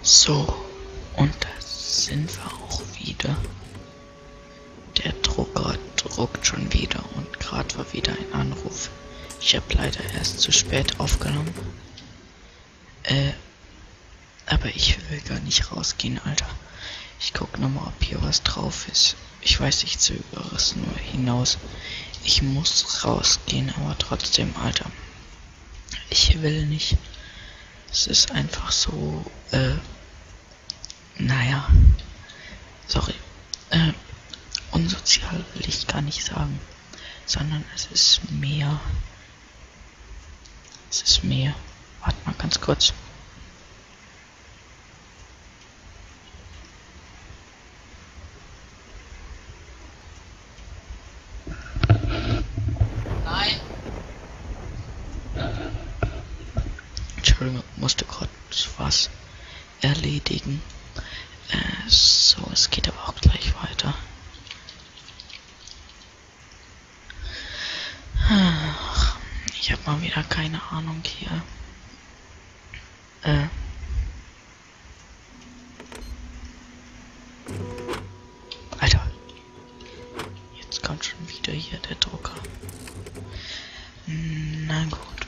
So, und da sind wir auch wieder. Der Drucker druckt schon wieder und gerade war wieder ein Anruf. Ich habe leider erst zu spät aufgenommen. Aber ich will gar nicht rausgehen, Alter. Ich guck nochmal, ob hier was drauf ist. Ich weiß, ich zögere es nur hinaus. Ich muss rausgehen, aber trotzdem, Alter. Ich will nicht. Es ist einfach so, naja. Sorry. Unsozial will ich gar nicht sagen. Sondern es ist mehr. Warte mal ganz kurz. Nein. Entschuldigung, musste gerade was erledigen. So, es geht aber auch gleich weiter. Ich habe mal wieder keine Ahnung hier. Alter. Jetzt kommt schon wieder hier der Drucker. Na gut.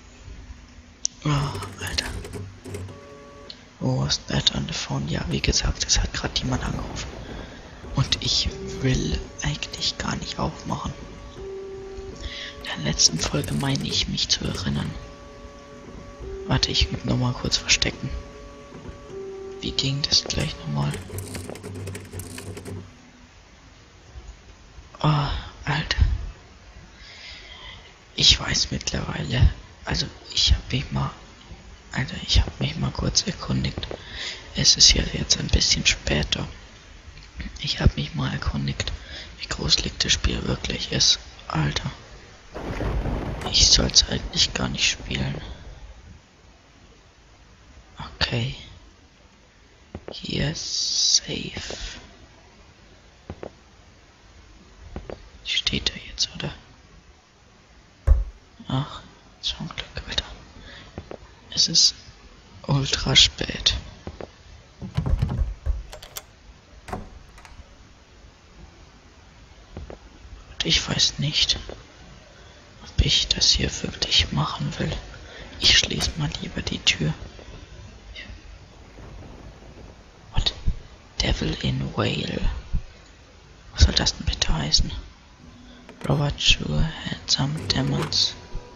Oh, Alter. Was that on the phone? Ja, wie gesagt, es hat gerade jemand angerufen. Und ich will eigentlich gar nicht aufmachen. In der letzten Folge meine ich mich zu erinnern. Warte, ich übe nochmal kurz verstecken. Wie ging das gleich nochmal? Oh, Alter. Ich weiß mittlerweile. Also ich habe mich mal kurz erkundigt. Es ist ja jetzt ein bisschen später. Ich habe mich mal erkundigt, wie großartig das Spiel wirklich ist. Alter. Ich soll es eigentlich gar nicht spielen. Okay. Hier safe. Steht da jetzt, oder? Ach, zum Glück, Alter. Es ist ultra spät. Und ich weiß nicht, ob ich das hier wirklich machen will. Ich schließe mal lieber die Tür. What? Devil in Whale. Was soll das denn bitte heißen? Robert Sure had some demons.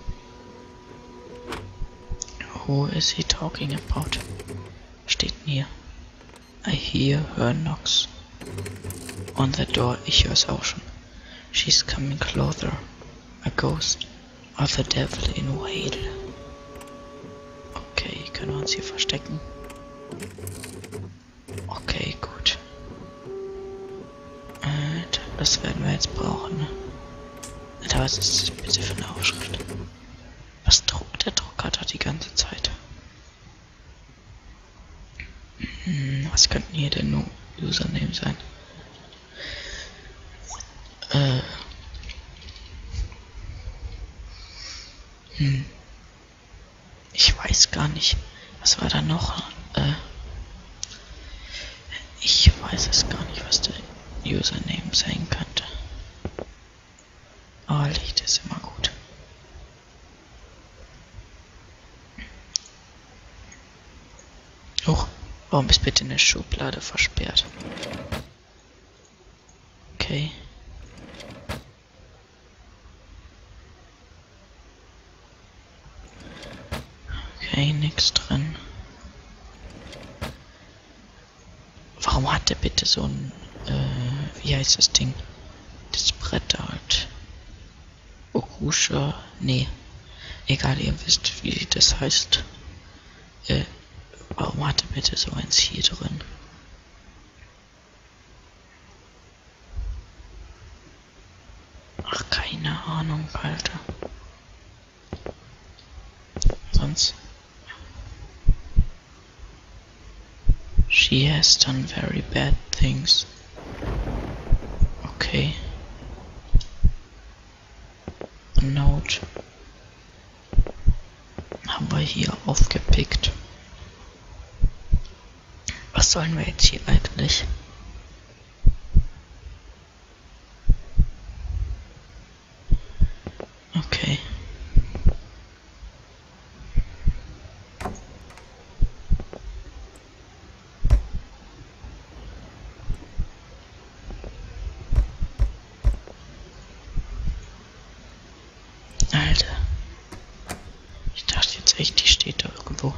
Who is he talking about? Steht hier. I hear her knocks. On the door, ich höre es auch schon. She's coming closer. A ghost. Or the devil in Whale. Okay, können wir uns hier verstecken? Okay, gut. Das werden wir jetzt brauchen, ne? Alter, was ist das bitte für eine Aufschrift? Was druckt der Drucker da die ganze Zeit? Was könnten hier denn nur Username sein? Ich weiß gar nicht. Was war da noch? Ich weiß es gar nicht, was der Username sein könnte. Aber Licht ist immer gut. Huch, warum ist bitte eine Schublade versperrt? Okay. Okay, nix drin. Warum hat der bitte so ein, wie heißt das Ding? Das Brett halt. Okusha, nee. Egal, ihr wisst, wie das heißt. Warum hat er bitte so eins hier drin? Ach, keine Ahnung, Alter. Sonst. She has done very bad things. Okay. A note. Haben wir hier aufgepickt. Was sollen wir jetzt hier eigentlich? Okay. Alter. Ich dachte jetzt echt, die steht da irgendwo.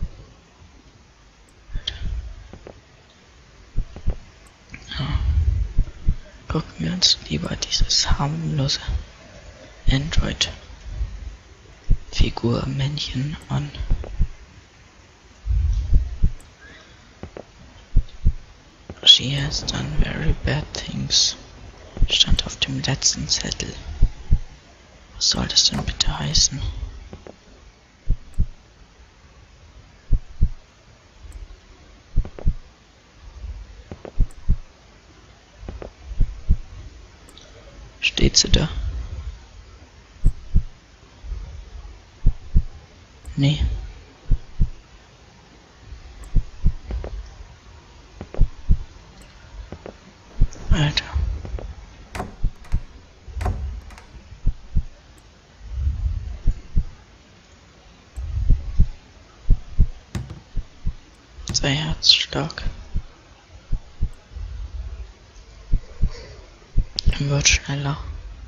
Ja. Gucken wir uns lieber dieses harmlose Android-Figur-Männchen an. She has done very bad things. Stand auf dem letzten Zettel. Was soll das denn bitte heißen? Steht sie da? Nee. Alter. Sei herzstark. Wird schneller.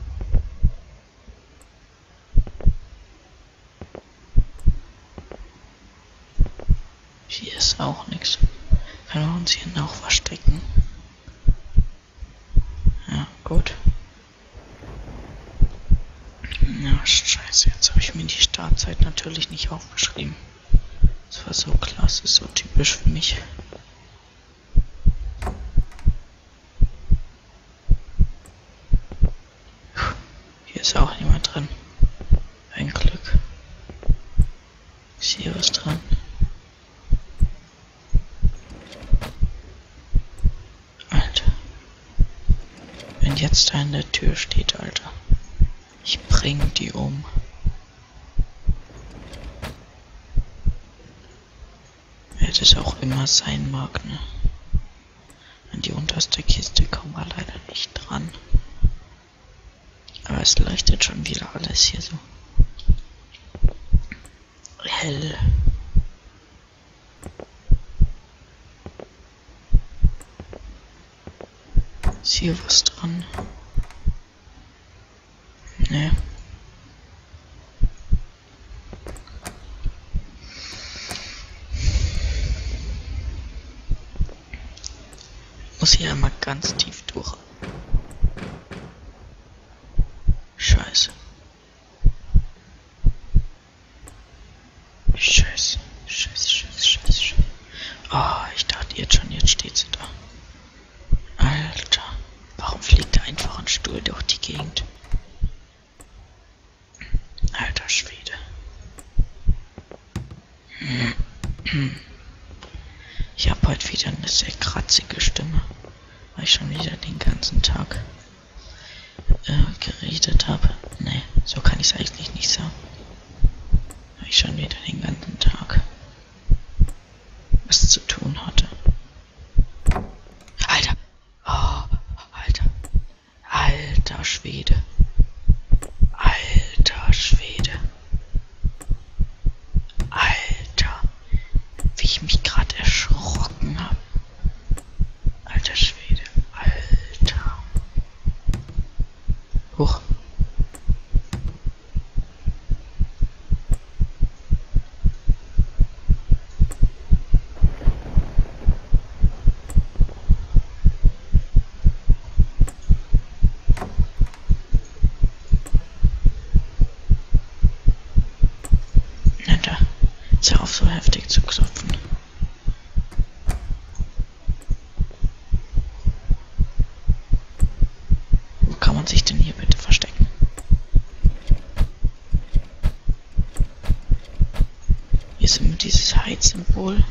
Hier ist auch nichts. Können wir uns hier noch verstecken? Ja, gut. Na, scheiße, jetzt habe ich mir die Startzeit natürlich nicht aufgeschrieben. Das war so klasse, so typisch für mich. Hier ist auch niemand drin. Ein Glück. Ist hier was dran? Alter. Wenn jetzt da in der Tür steht, Alter. Ich bring die um. Wer das auch immer sein mag, ne? An die unterste Kiste kommen wir leider nicht dran. Aber es leuchtet schon wieder alles hier so hell. Ist hier was dran? Ne. Muss hier einmal ganz tief durch. Scheiße. Scheiße. Scheiße, scheiße, scheiße, scheiße. Oh, ich dachte jetzt schon, jetzt steht sie da. Alter. Warum fliegt da einfach ein Stuhl durch die Gegend? Alter Schwede. Ich habe heute wieder eine sehr kratzige Stimme, weil ich schon wieder den ganzen Tag geredet habe. Ne, so kann ich es eigentlich nicht sagen. Weil ich schon wieder den ganzen Tag was zu tun hatte. Alter! Oh, Alter! Alter Schwede! Alter Schwede! Alter! Wie ich mich gerade erschrocken habe. Alter Schwede! Alter! Huch! Hör auf, so heftig zu klopfen. Wo kann man sich denn hier bitte verstecken? Hier ist immer dieses Heizsymbol.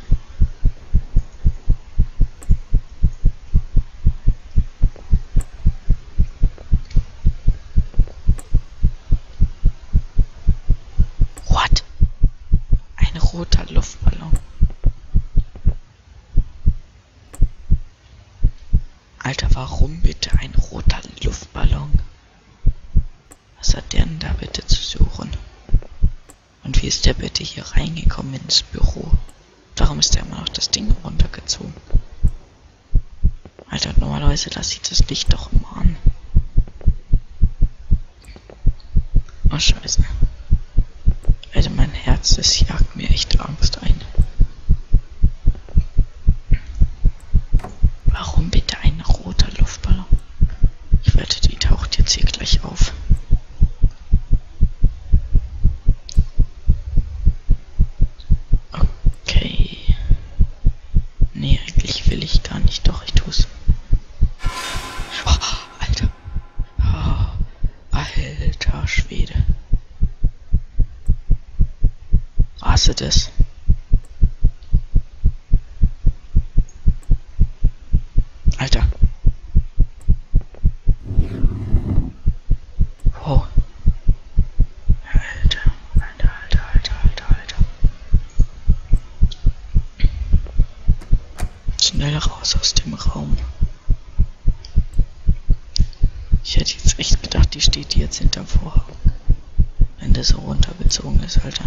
Roter Luftballon. Alter, warum bitte ein roter Luftballon? Was hat der denn da bitte zu suchen? Und wie ist der bitte hier reingekommen ins Büro? Warum ist der immer noch das Ding runtergezogen? Alter, normalerweise lasse ich das Licht doch immer an. Oh Scheiße. Alter, mein Herz, das jagt mir echt Angst ein. Warum bitte ein roter Luftballon? Ich wette, die taucht jetzt hier gleich auf. Okay. Nee, eigentlich will ich gar nicht, doch ich tu's. Oh, Alter. Oh, alter Schwede. Warst du das? Alter. Wow. Alter. Schnell raus aus dem Raum. Ich hätte jetzt echt gedacht, die steht jetzt hinterm Vorhang. Wenn das so runtergezogen ist, Alter.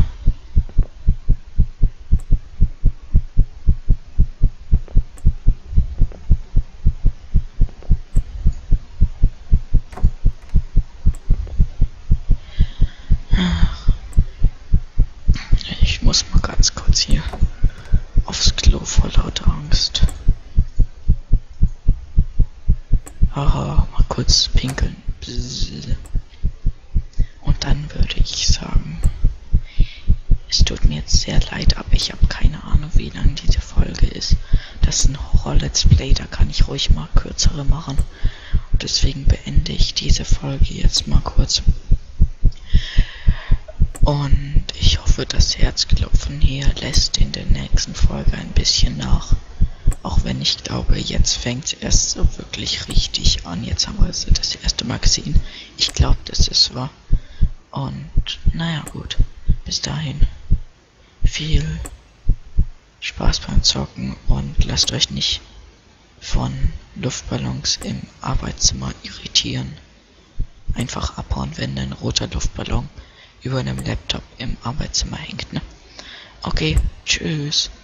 Ich muss mal ganz kurz hier aufs Klo vor lauter Angst. Haha, mal kurz pinkeln. Bzzz. Und dann würde ich sagen, es tut mir jetzt sehr leid, aber ich habe keine Ahnung, wie lang diese Folge ist. Das ist ein Horror-Let's Play, da kann ich ruhig mal kürzere machen. Und deswegen beende ich diese Folge jetzt mal kurz. Und ich hoffe, das Herzklopfen hier lässt in der nächsten Folge ein bisschen nach. Auch wenn ich glaube, jetzt fängt es erst so wirklich richtig an. Jetzt haben wir es das erste Mal gesehen. Ich glaube, dass es war. Und naja, gut. Bis dahin. Viel Spaß beim Zocken und lasst euch nicht von Luftballons im Arbeitszimmer irritieren. Einfach abhauen, wenn ein roter Luftballon über einem Laptop im Arbeitszimmer hängt, ne? Okay, tschüss.